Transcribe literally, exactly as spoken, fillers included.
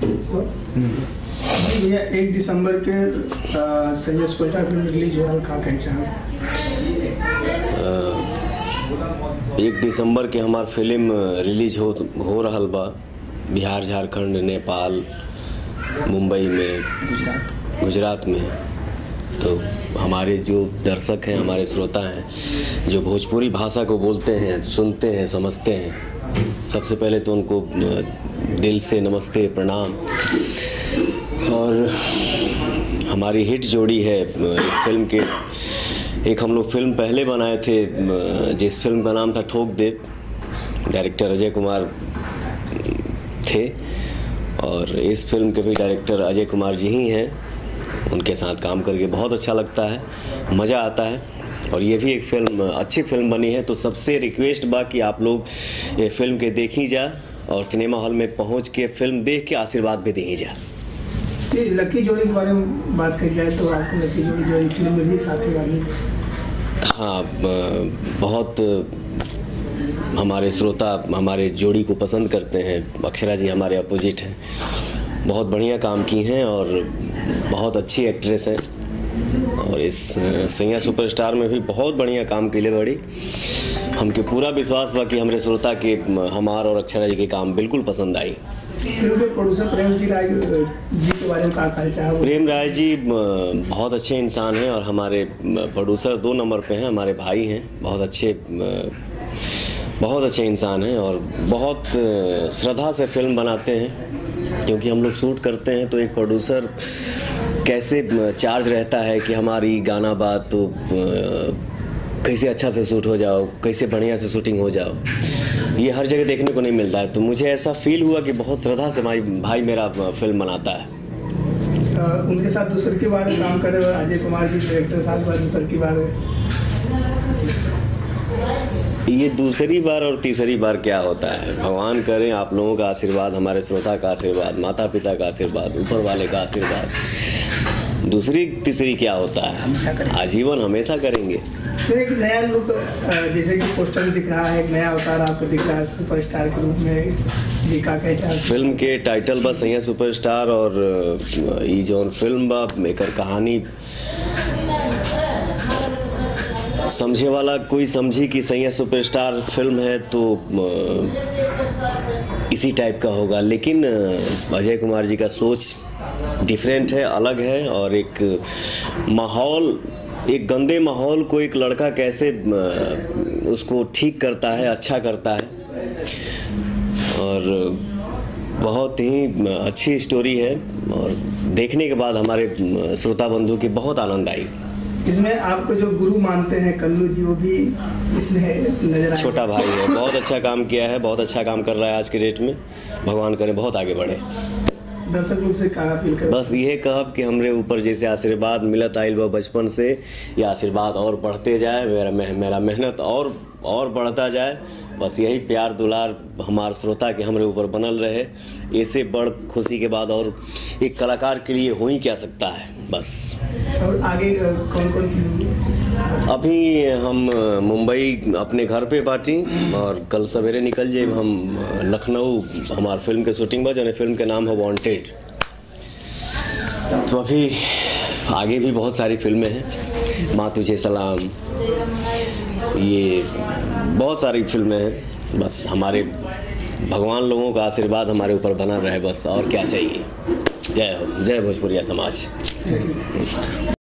भैया एक दिसंबर के संजय सुपरस्टार फिल्म रिलीज हो रहा का कहे चाह एक दिसंबर के हमार फिल्म रिलीज हो हो रहा बा बिहार, झारखंड, नेपाल, मुंबई में, गुजरात गुजरात में। तो हमारे जो दर्शक हैं, हमारे श्रोता हैं, जो भोजपुरी भाषा को बोलते हैं, सुनते हैं, समझते हैं, सबसे पहले तो उनको दिल से नमस्ते, प्रणाम। और हमारी हिट जोड़ी है इस फिल्म के। एक हम लोग फिल्म पहले बनाए थे जिस फिल्म का नाम था ठोक दे, डायरेक्टर अजय कुमार थे, और इस फिल्म के भी डायरेक्टर अजय कुमार जी ही हैं। उनके साथ काम करके बहुत अच्छा लगता है, मज़ा आता है। और ये भी एक फ़िल्म अच्छी फिल्म बनी है। तो सबसे रिक्वेस्ट बा कि आप लोग ये फिल्म के देखी जा और सिनेमा हॉल में पहुंच के फिल्म देख के आशीर्वाद भी दी जा। लकी जोड़ी के बारे में बात करी जाए तो आपको लकी जोड़ी जो है फिल्म में भी साथी वाली। हाँ, बहुत हमारे श्रोता हमारे जोड़ी को पसंद करते हैं। अक्षरा जी हमारे अपोजिट हैं, बहुत बढ़िया काम की हैं और बहुत अच्छी एक्ट्रेस हैं। और इस सैया सुपरस्टार में भी बहुत बढ़िया काम के लिए बड़ी हमके पूरा विश्वास बा कि हमारे श्रोता के हमार और अक्षरा जी के काम बिल्कुल पसंद आई। फिल्म के प्रोड्यूसर प्रेम जी राय जी के बारे में क्या कहना चाहे? प्रेम राय जी बहुत अच्छे इंसान हैं और हमारे प्रोड्यूसर दो नंबर पे हैं, हमारे भाई हैं। बहुत अच्छे बहुत अच्छे इंसान हैं और बहुत श्रद्धा से फिल्म बनाते हैं। क्योंकि हम लोग शूट करते हैं तो एक प्रोड्यूसर कैसे चार्ज रहता है कि हमारी गाना बात तो कैसे अच्छा से शूट हो जाओ, कैसे बढ़िया से शूटिंग हो जाओ, ये हर जगह देखने को नहीं मिलता है। तो मुझे ऐसा फील हुआ कि बहुत श्रद्धा से भाई भाई मेरा फिल्म बनाता है। आ, उनके साथ दूसरे की बार काम करे अजय कुमार जी डायरेक्टर साहब दूसरे की बार ये दूसरी बार और तीसरी बार क्या होता है, भगवान करें आप लोगों का आशीर्वाद, हमारे श्रोता का आशीर्वाद, माता पिता का आशीर्वाद, ऊपर वाले का आशीर्वाद। दूसरी तीसरी क्या होता है, आजीवन हमेशा करेंगे। तो एक नया लुक जैसे कि पोस्टर में दिख रहा है, एक नया अवतार आपको दिख रहा है सुपरस्टार के रूप में जी का कहते फिल्म के टाइटल बा सैया सुपरस्टार और ये जो फिल्म बा एकर कहानी समझे वाला कोई समझी कि सैया सुपरस्टार फिल्म है तो इसी टाइप का होगा। लेकिन अजय कुमार जी का सोच डिफरेंट है, अलग है। और एक माहौल, एक गंदे माहौल को एक लड़का कैसे उसको ठीक करता है, अच्छा करता है। और बहुत ही अच्छी स्टोरी है और देखने के बाद हमारे श्रोता बंधु की बहुत आनंद आई। इसमें आपको जो गुरु मानते हैं कल्लू जी, वो भी इसमें नजर आए। छोटा भाई है, बहुत अच्छा काम किया है, बहुत अच्छा काम कर रहा है आज के डेट में। भगवान करे बहुत आगे बढ़े। दर्शक लोग से कहा अपील कर बस ये कहब कि हमरे ऊपर जैसे आशीर्वाद मिलत आइल बा बचपन से, ये आशीर्वाद और बढ़ते जाए, मेरा मेरा मेहनत और और बढ़ता जाए। बस यही प्यार दुलार हमारे श्रोता के हमरे ऊपर बनल रहे। ऐसे बड़ खुशी के बाद और एक कलाकार के लिए हो ही क्या सकता है। बस और आगे कौन कौन फिल्म? अभी हम मुंबई अपने घर पे बाटी और कल सवेरे निकल जाए हम लखनऊ। हमारे फिल्म के शूटिंग बा, जो फिल्म के नाम है वांटेड। तो अभी आगे भी बहुत सारी फिल्में हैं, माँ तुझे सलाम, ये बहुत सारी फिल्में हैं। बस हमारे भगवान लोगों का आशीर्वाद हमारे ऊपर बना रहे, बस और क्या चाहिए। जय हो, जय भोजपुरिया समाज।